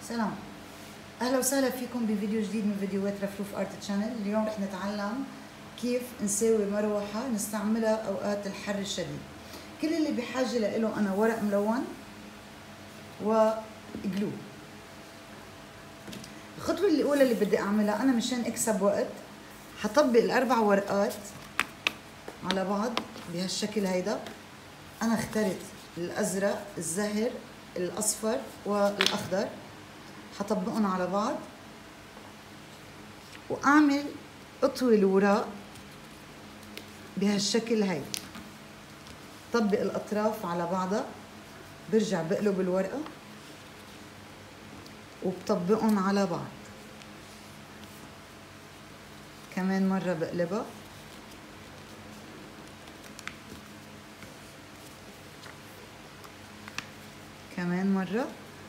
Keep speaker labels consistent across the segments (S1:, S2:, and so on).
S1: سلام، اهلا وسهلا فيكم بفيديو جديد من فيديوهات رفروف ارت تشانل. اليوم رح نتعلم كيف نسوي مروحة نستعملها اوقات الحر الشديد. كل اللي بحاجة له انا ورق ملون وجلو. الخطوة الاولى اللي بدي اعملها انا مشان اكسب وقت، حطبق الاربع ورقات على بعض بهالشكل هيدا. انا اخترت الازرق، الزهر، الاصفر والاخضر، حطبقهم على بعض واعمل اطوي الوراق بهالشكل هيدا. طبق الاطراف على بعضها، برجع بقلب الورقه وبطبقهم على بعض. كمان مره بقلبها، كمان مره،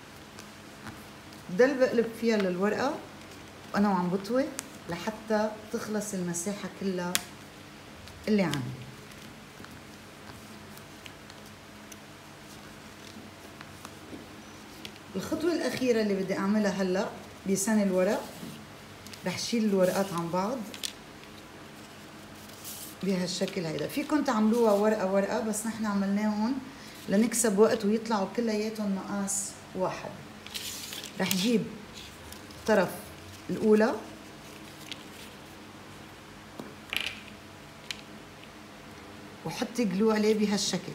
S1: بضل بقلب فيها للورقه وانا وعم بطوي لحتى تخلص المساحه كلها اللي عندي. الخطوه الاخيره اللي بدي اعملها هلا بسن الورق، رح شيل الورقات عن بعض بهالشكل هيدا. فيكم تعملوها ورقه ورقه، بس نحن عملناهم لنكسب وقت ويطلعوا كلياتهم مقاس واحد. رح جيب الطرف الاولى وحطي جلو عليه بهالشكل.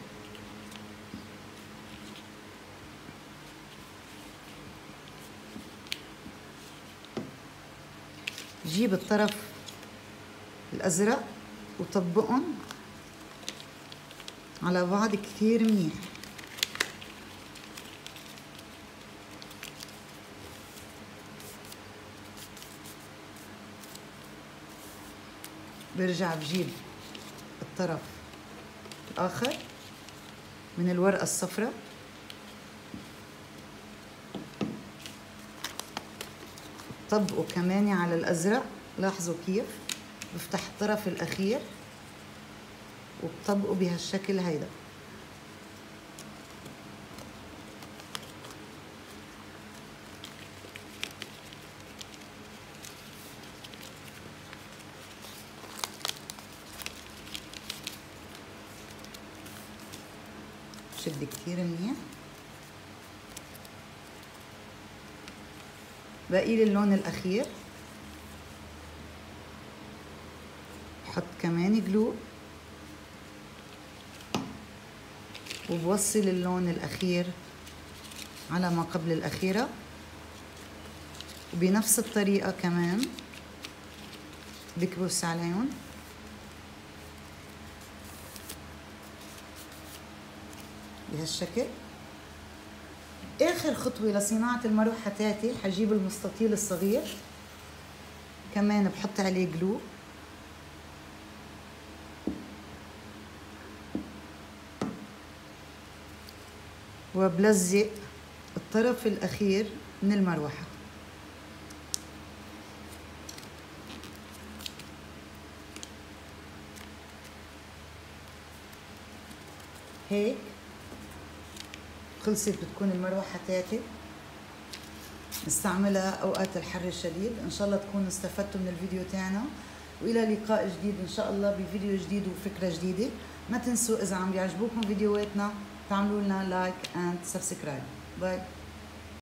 S1: جيب الطرف الازرق وطبقهم على بعض كثير منيح. برجع بجيب الطرف الآخر من الورقة الصفراء، طبقه كمان على الأزرق. لاحظوا كيف بفتح الطرف الأخير وبطبقه بهالشكل هيدا. شد كتير منيح. باقي لي اللون الاخير، بحط كمان جلو وبوصل اللون الاخير على ما قبل الاخيره، وبنفس الطريقه كمان بكبس عليهم. بهالشكل. اخر خطوه لصناعه المروحه تاعتي، حجيب المستطيل الصغير كمان بحط عليه جلو وبلزق الطرف الاخير من المروحه. هيك خلصت بتكون المروحة تاعتي. نستعملها اوقات الحر الشديد. ان شاء الله تكونوا استفدتوا من الفيديو تاعنا، والى لقاء جديد ان شاء الله بفيديو جديد وفكرة جديدة. ما تنسوا اذا عم بيعجبوكم فيديوهاتنا تعملوا لنا لايك اند سبسكرايب. باي.